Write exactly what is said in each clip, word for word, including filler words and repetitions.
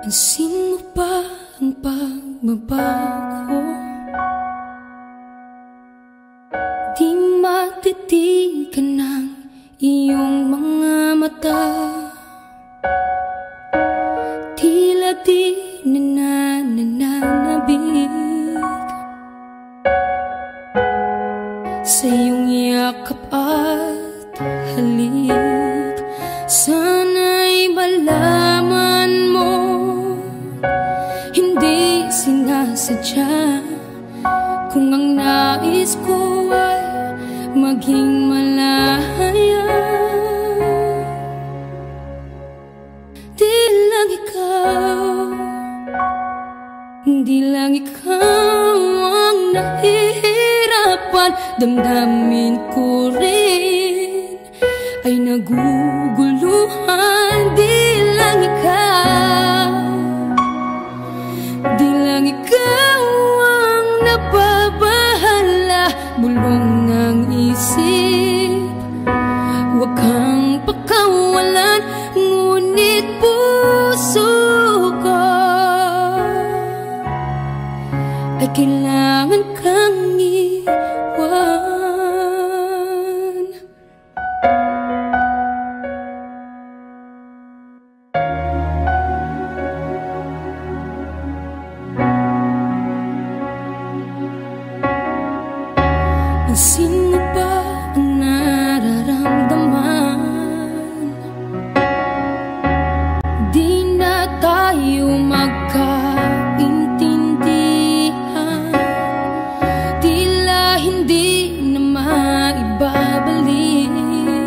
Pansin mo ba ang pagbabago? Di matitigan ng iyong mga mata. Tila di na nananabig sa iyong yakap at halik. Sana'y malaman mo, hindi sinasadya. Kung ang nais ko ay maging malaya, di lang ikaw, di lang ikaw ang nahihirapan. Damdamin ko rin ay naguguluhan. Di lang ikaw, di lang ikaw ang nababahala. Bulong ng isip, huwag kang pakawalan. Ngunit puso ko ay kailangan kang iwan. Pansin mo ba ang nararamdaman? Di na tayo magkaintindihan. Tila hindi na maibabalik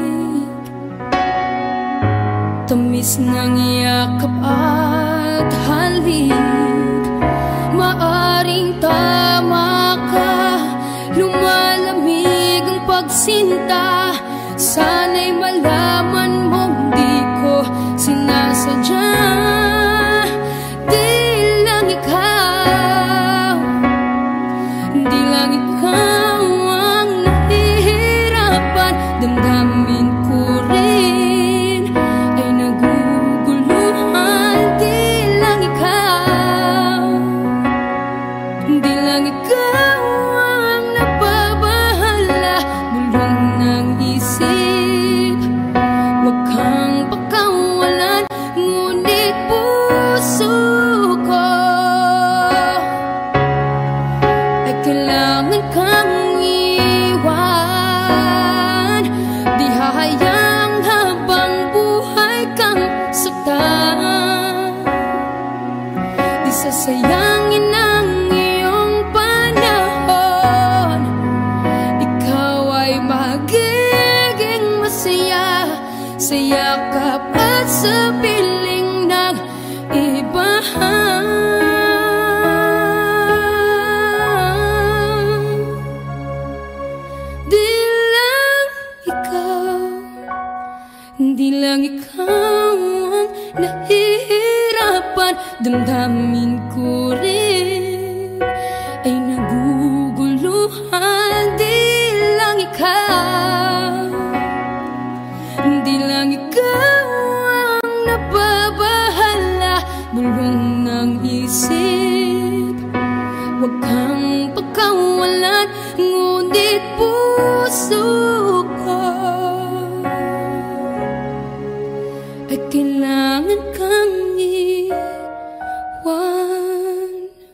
tamis ng yakap at halik. Maaring tama ka, lumalamig ang pagsinta. Sana'y malaman mong di ko sinasadya. Di lang ikaw, di lang ikaw ang nahihirapan. Damdamin ko rin ay naguguluhan. Di lang ikaw, di lang ikaw ang nababahala. Bulong ng isip, huwag kang pakawalan. Ngunit puso ko ay kailangan kang iwan. Di hahayang habang buhay kang saktan. Di sasayangin ang iyong panahon. Ikaw ay magiging masaya sa yakap at sa piling ng iba. Di lang ikaw, di lang ikaw ang nahihirapan. Damdamin ko rin ay naguguluhan. Di lang ikaw, di lang ikaw ang nababahala. Bulong ng isip, huwag kang pakawalan. Ngunit puso ko ay kailangan kang iwan.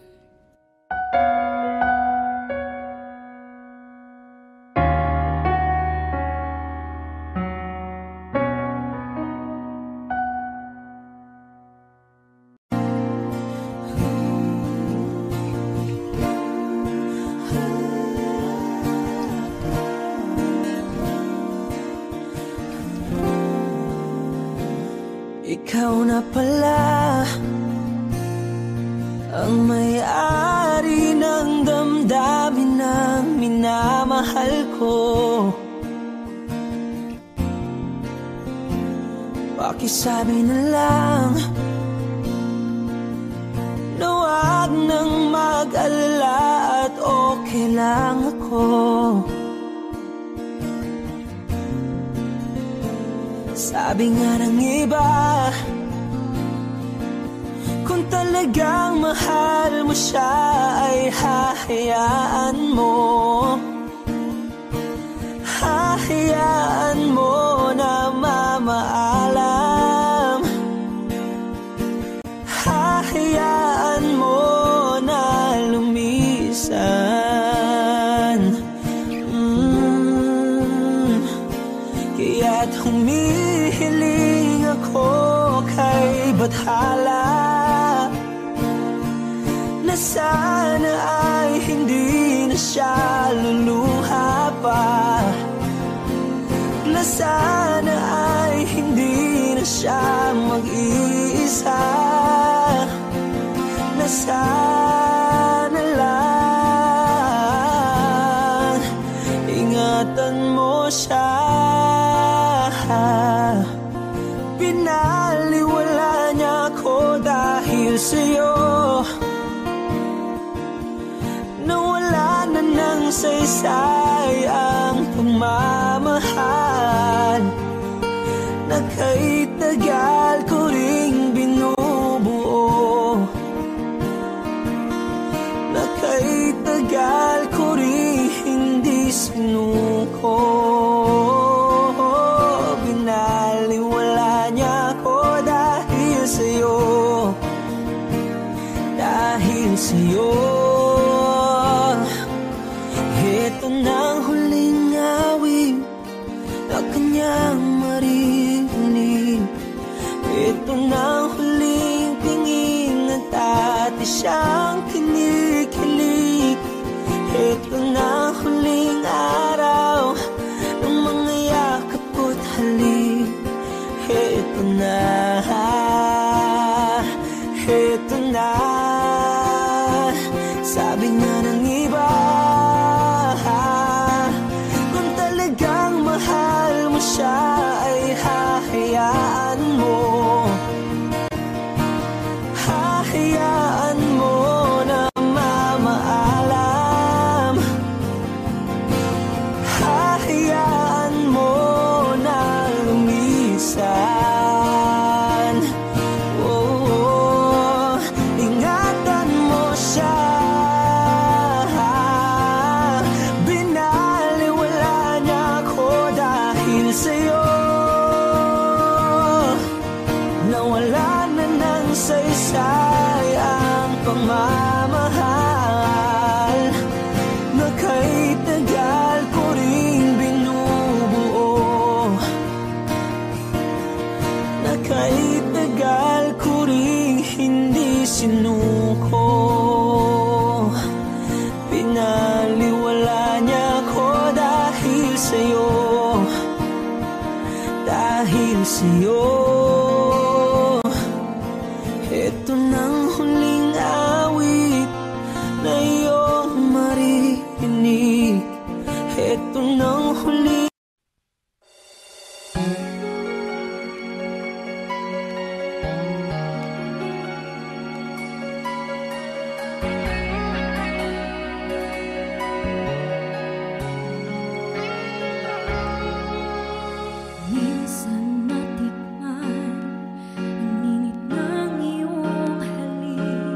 Ikaw na pala ang may-ari ng damdamin ng minamahal ko. Pakisabi na lang na wag nang mag-alala at okay lang ako. Sabi nga ng iba, kung talagang mahal mo siya ay hahayaan mo, hahayaan mo na mamaalam, hahayaan mo na lumisan. mm. Kaya't humihiling ako kay Bathala na sana ay hindi na siya luluha pa, na sana ay hindi na siya mag-iisa, na sana lang ingatan mo siya. Pinaliwala niya ako dahil sa'yo, nawala na ng saysay ang pagmamahal na kahit tagal ko ring binubuo, na kahit tagal ko ring hindi sinuko. Binaliwala niya ako dahil sa'yo, dahil sa'yo. Ito na ang huling awit na kanyang maririnig. Ito na ang huling tingin at dati siyang kinikilig. Ito na ang huling araw ng mga yakap ko't halik. Ito na, ito na, sabi nga ng iba, kung talagang mahal mo siya ay hahayaan mo, hahayaan mo na mamaalam, hahayaan mo na lumisan. Oh, ingatan mo siya. Binaliwala niya ako dahil sa'yo, nawala na ng saysay ang pagmamahal na kahit tagal ko ring binubuo, na kahit tagal ko ring hindi sinuko. Pinaliwala niya ako dahil sa'yo, dahil sa'yo. Ito nang huling awit na iyong maririnig. Ito nang huling minsan matikman ang init ng iyong halik.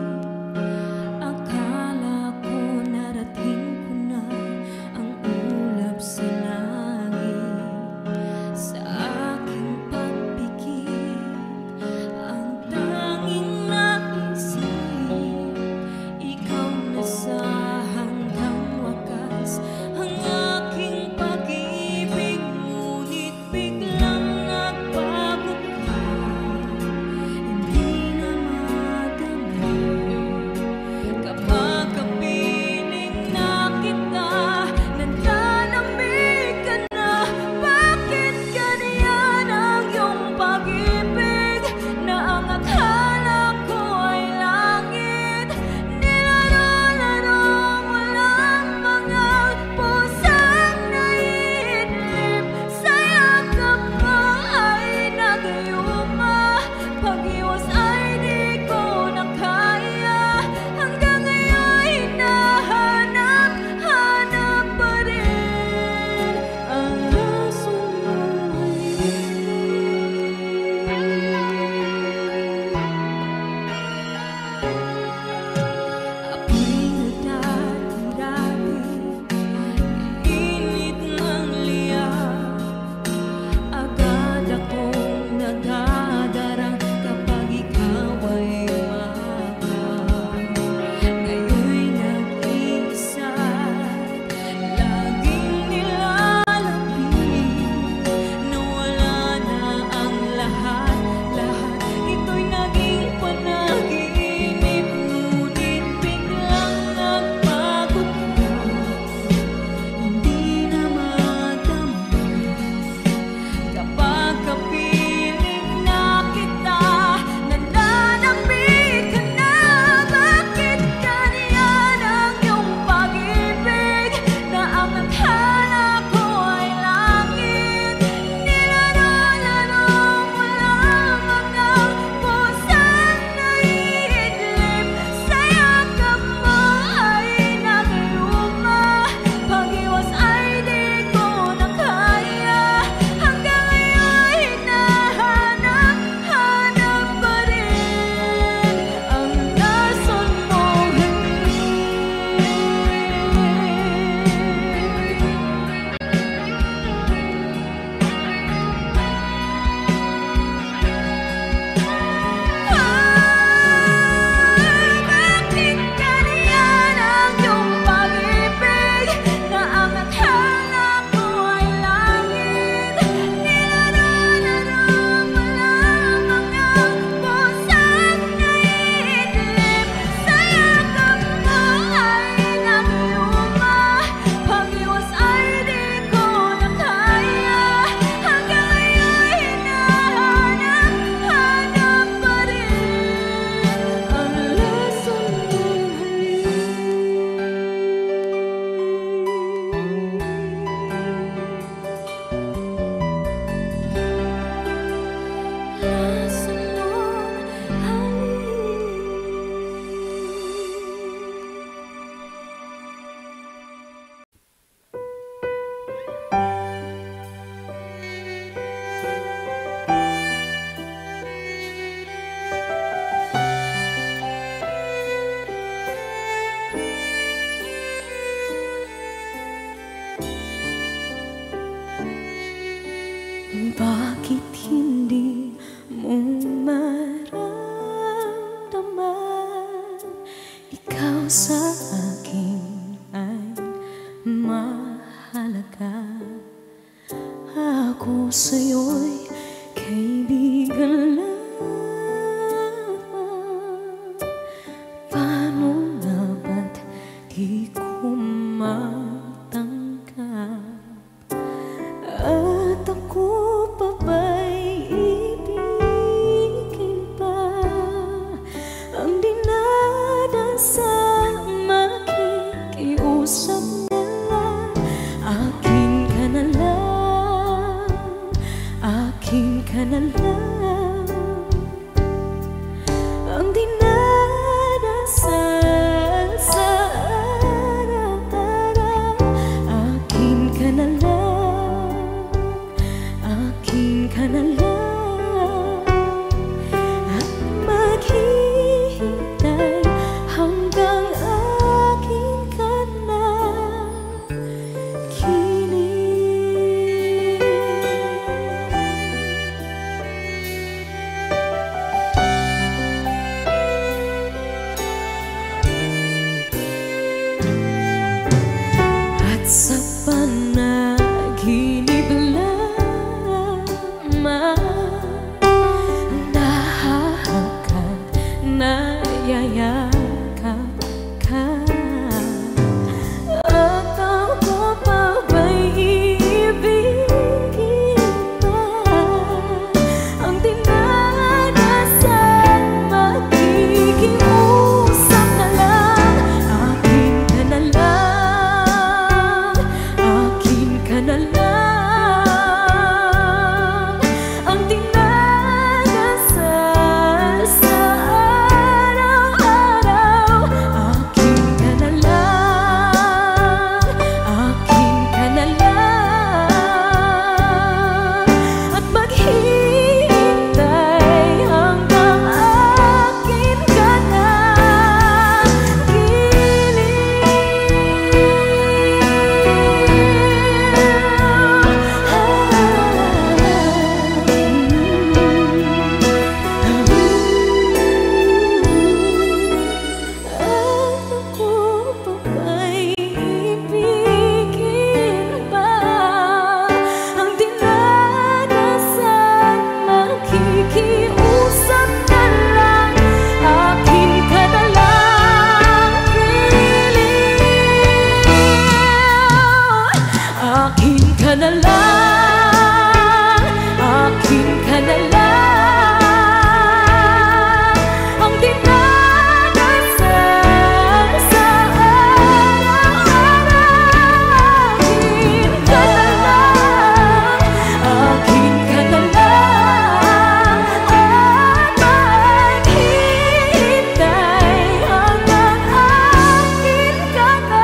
sa akin ay mahalaga. Ako sa'yo'y kaibigan lamang. Paano nga ba't di ko matanggap? At ako pa ba'y ibigin pa? Ang dinadasang makikiusap na lang. Akin ka na lang, akin ka na lang. Ang dinadasal sa araw-araw. Akin ka na lang, akin ka na lang. At maghihintay hanggang akin ka na. Kilig. At sa panaginip lamang nahahagkan, nayayakap ka. At ako pa ba'y iibigin pa? Ang dinadasal makikiusap na lang. Akin ka na lang, akin ka na lang. Ang dinadasal sa araw-araw. Akin ka na lang, akin ka na lang. At maghihintay hanggang akin ka na. At ako pa ba'y ibigin pa? Ang dinadasal makikiusap na lang. Akin ka na lang, kilig. Akin ka na lang, akin ka na lang. Ang dinadasal sa araw-araw. Akin ka na lang, akin ka na lang. At maghihintay hanggang akin ka na.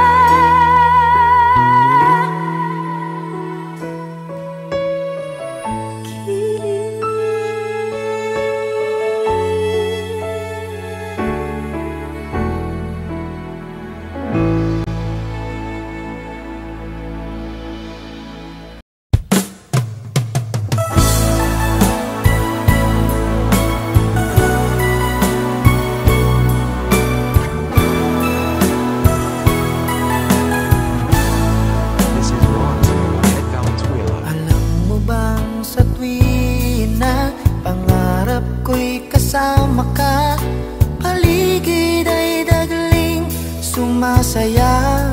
This is Ron at Valenzuela. Alam mo bang sa tuwing na pangarap ko'y kasama ka, paligid ay dagling sumasaya.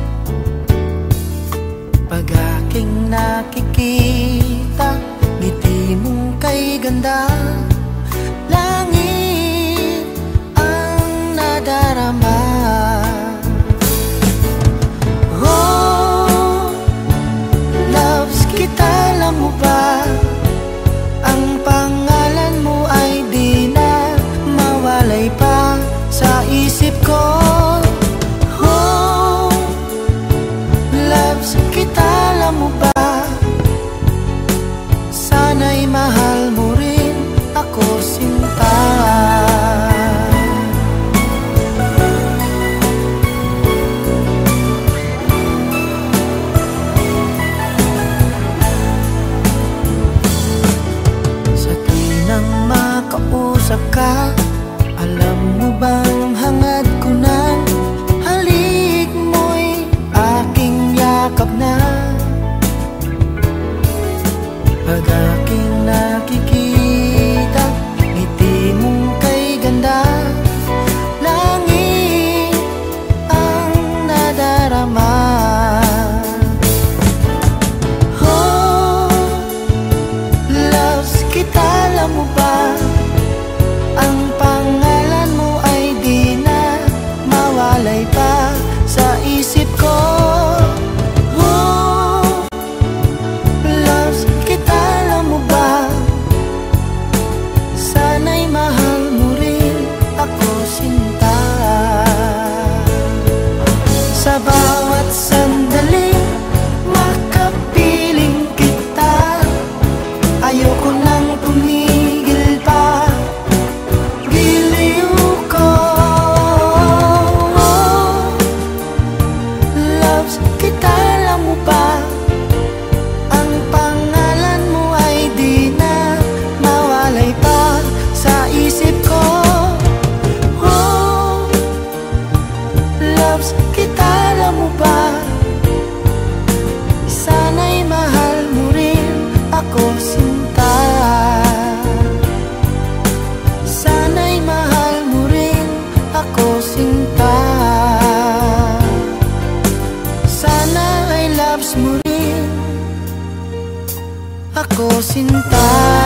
Pag aking nakikita, ngiti mong kay ganda, langit ang nadarama. Oh, loves kita, alam mo ba? Ang pangalan mo ay di na mawalay pa sa isip ko. Oh, loves kita, alam mo ba? Sana'y mahal mo rin ako. ko sinta.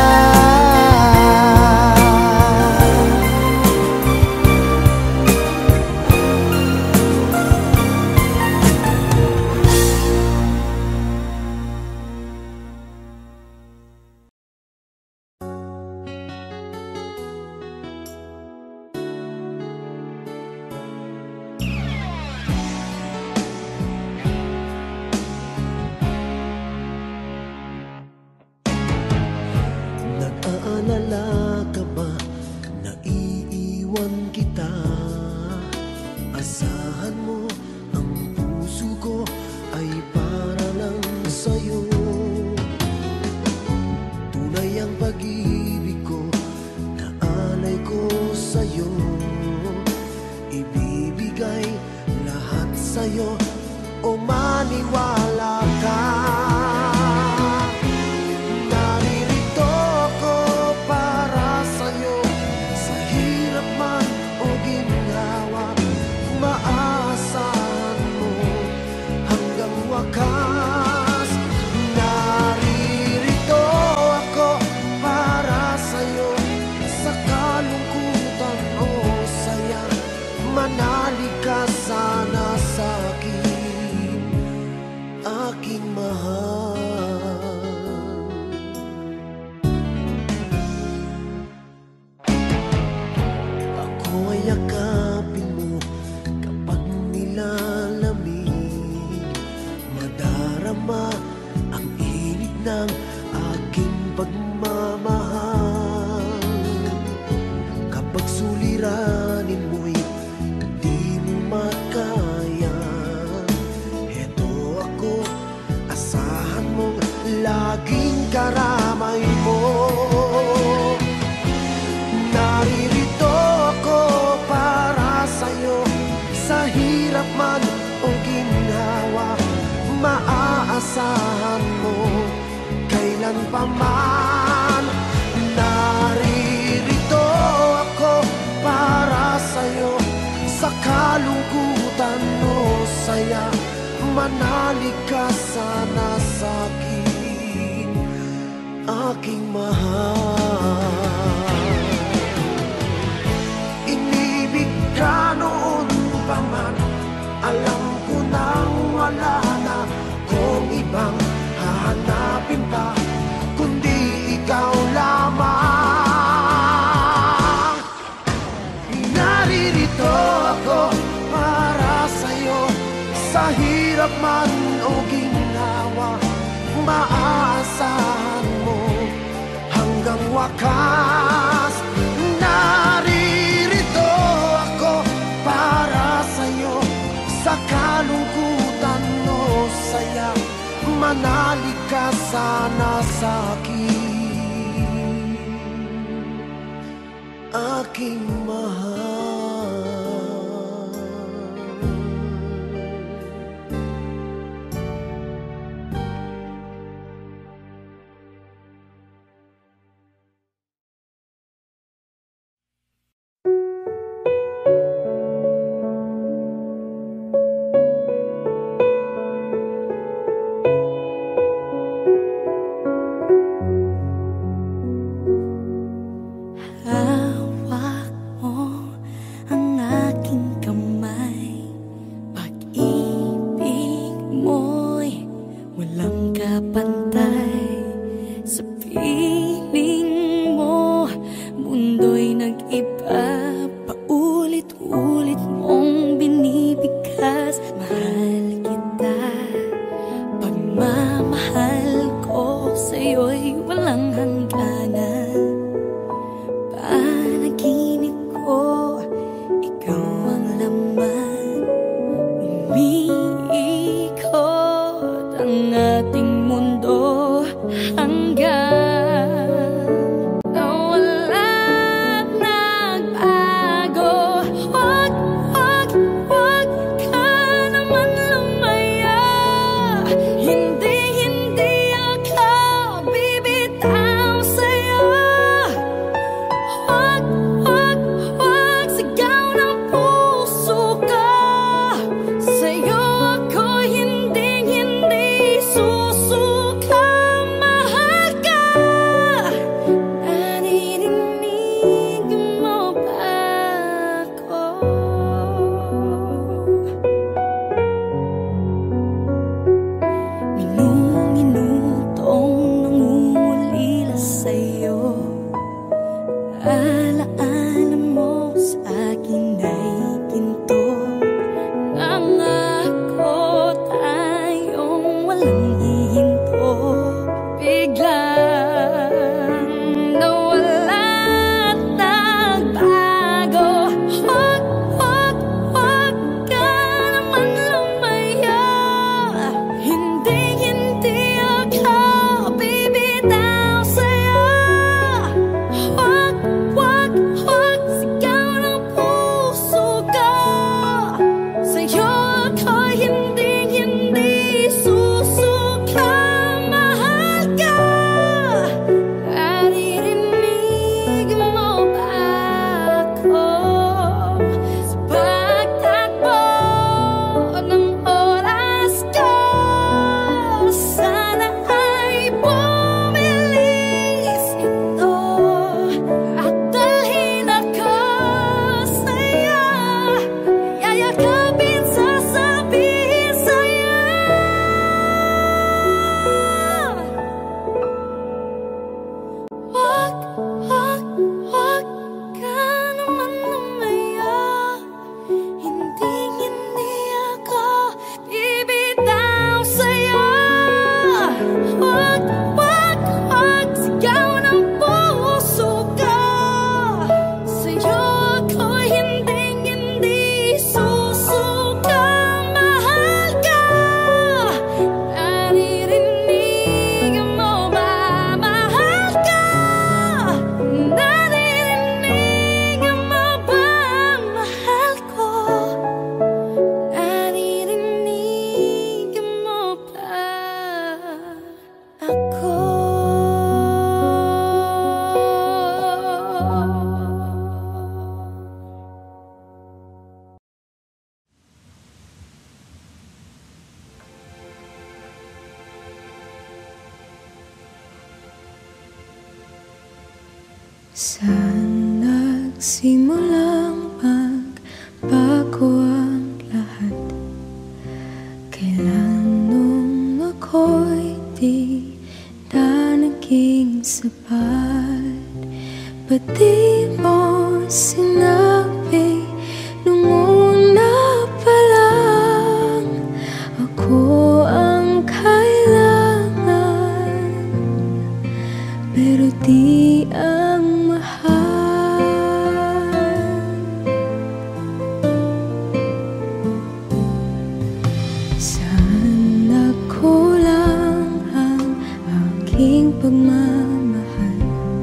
Nag-aalala ka ba? Naiiwan kita. Asahan mo, ang puso ko ay para lang sa'yo. Tunay ang pag-ibig ko, naalay ko sa'yo. Ibibigay lahat sa'yo, o maniwala ka. Manalig ka sana sa'kin, aking mahal. Ako ay yakapin mo kapag nilalamig. Madarama ang init ng aking pagmamahal. Kapag suliranin mo'y makaya, heto ako, asahan mong laging karamay mo. Naririto ako para sa'yo, sa hirap man o ginhawa. Maaasahan mo kailan pa man. Naririto ako para sa'yo, sa kalungkutan o saya. Manalig ka sana sa'kin, aking mahal. Inibig ka noon pa man, alam ko nang wala na kung ibang hahanapin pa, kundi ikaw lamang. Naririto ako para sa'yo, sa hirap man o ginawa. Maaasahan mo hanggang wakas. Naririto ako para sa'yo, sa kalungkutan o saya. Manalig ka sana sa'kin, aking mahal. Hawak mo Saan nagsimulang magbago ang lahat? Kailan nung ako'y di na naging sapat? Ba't di mo sinabi nung una pa lang ako ang kailangan, pero di ang mahal? Saan nagkulang ang aking pagmamahal?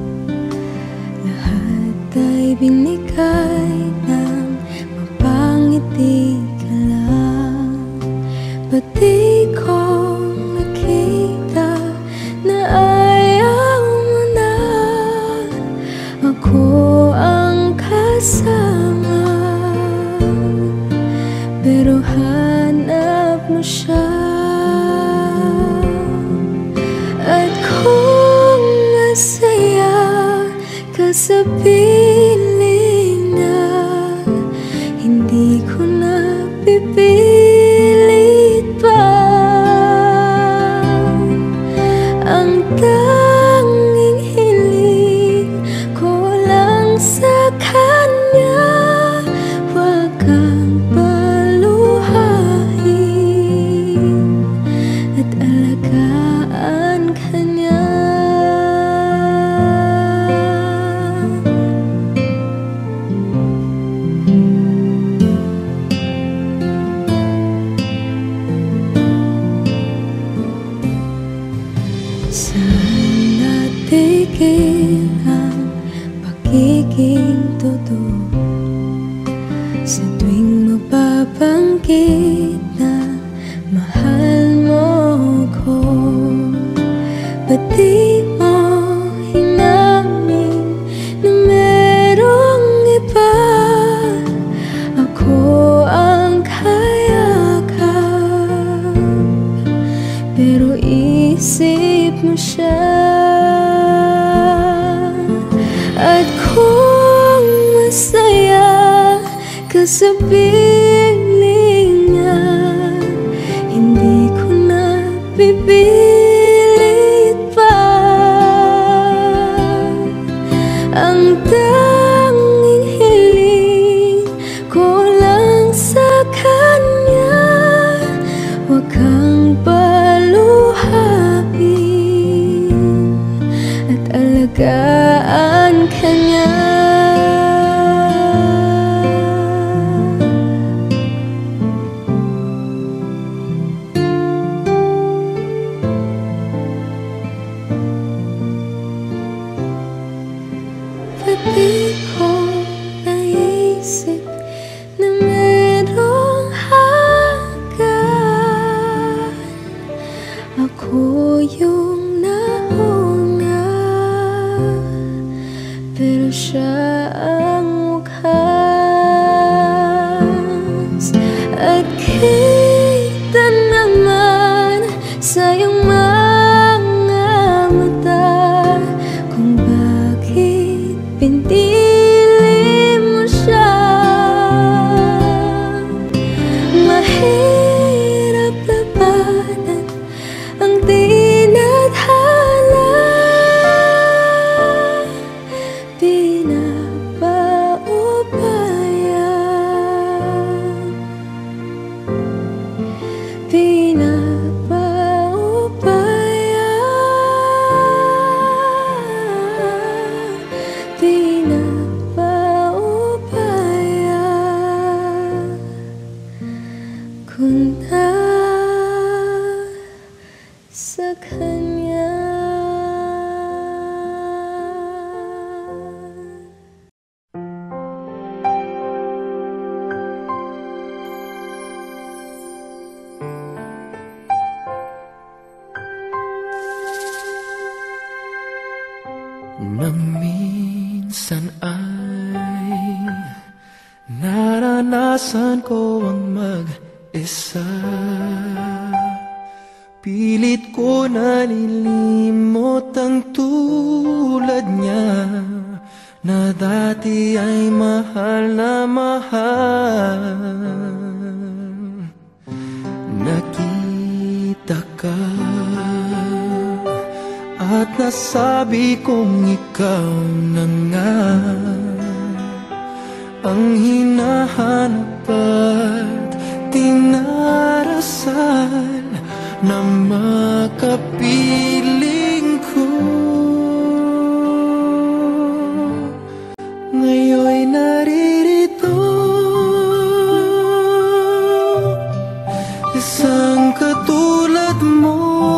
Lahat ay binigay ng mapangiti ka lang. Ba't di ko nakita na ayaw mo na ako ang kasama, pero hanap mo siya? At kung masaya ka sa piling niya, hindi ko na pipilit pa. Ang tanging hiling ko lang sa kanya, wag kang paluhain at alagaan ka niya. Saan natigil ang pagiging totoo? Sa tuwing mababanggit na mahal mo ko, ba't di mo hinamin na merong iba? Ako ang kayakap, pero isip mo siya. At kung masaya ka sa piling niya, hindi ko na pipilit pa. Ang tanging hiling ko lang sa kanya, wag kang paluhain at alagaan ka niya. Ba't di ko naisip na merong hanggan? Ako yung nauna, pero siya ang wakas. At kita naman sa iyong mga mata kung bakit pinili mo siya. Mahirap labanan ang tinadhana, pinapaubaya, pinapaubaya, pinapaubaya ko na sa kanya. Na minsan ay naranasan ko ang mag-isa. Pilit ko nalilimot ang tulad niya. na dati ay mahal na mahal. Nakita ka at nasabi kong ikaw na nga ang hinahanap at tinarasal na makapiling ko. Ngayon'y naririto, isang katulad mo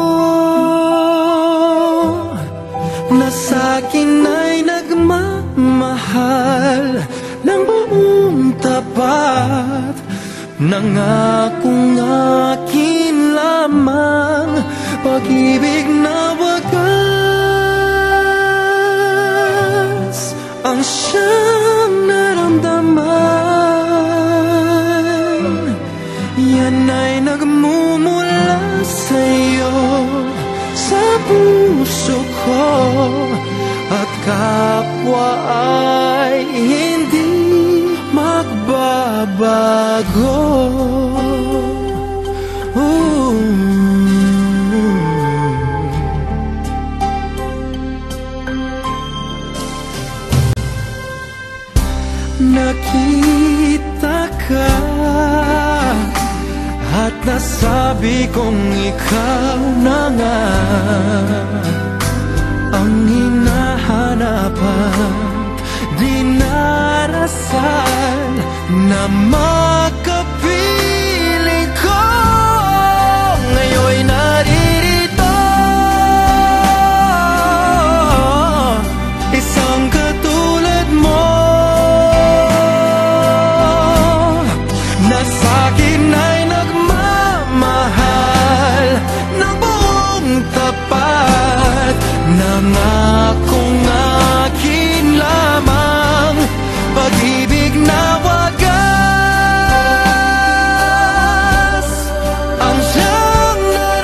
na sa'kin ay nagmamahal ng buong tapat. Nangakong akin lamang pag-ibig na wagas ang siyang naramdaman. Yan ay nagmumula sa'yo, sa puso ko, at kapwa ay hindi magbabago. Ooh. Nakita ka at nasabi kong ikaw na nga ang hinahanap at dinarasal na makapiling ko. Ngayon'y naririto, isang katulad mo na sa'kin ay nagmamahal ng buong tapat. Nangakong akin lamang pag-ibig na wagas ang siyang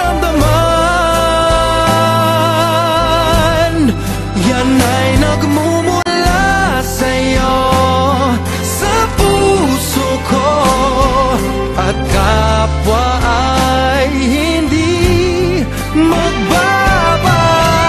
naramdaman. Yan ay nagmumula sa'yo, sa puso ko, at kapwa ay hindi magbabago.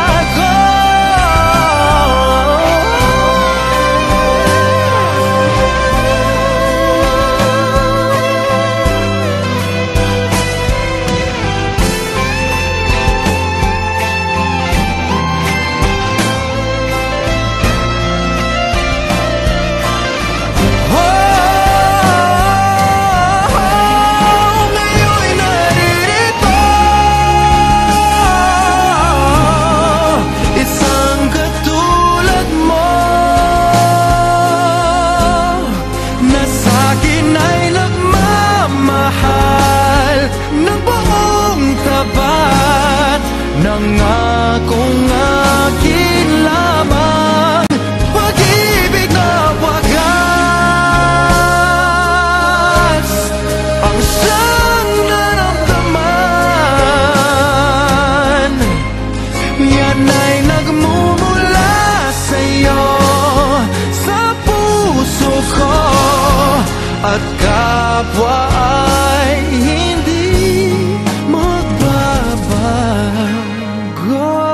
Nangakong akin lamang pag-ibig na wagas ang siyang naramdaman. Yan ay nagmumula sa'yo, sa puso ko, at kapwa ay hindi magbabago.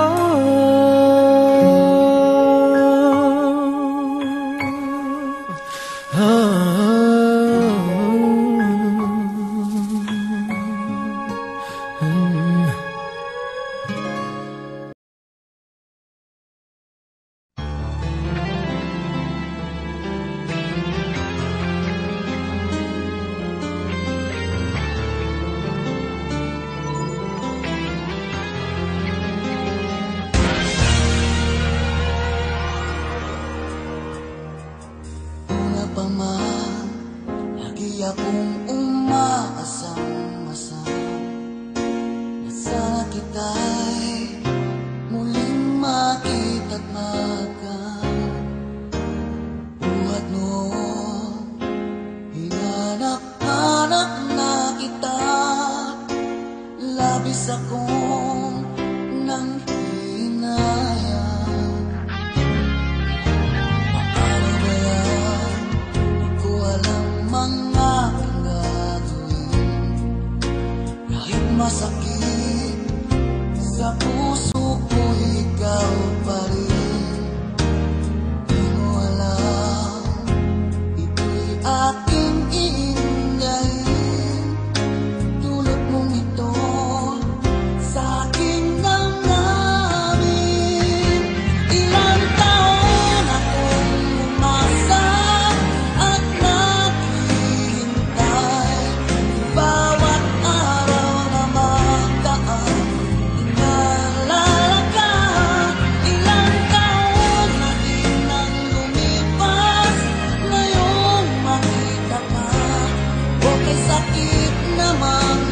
Lagi akong umaasang-asang na sana kita'y muling makita't magan. Buhat noon, hinanap-hanap na kita, labis akong nang hinayang. sakit namang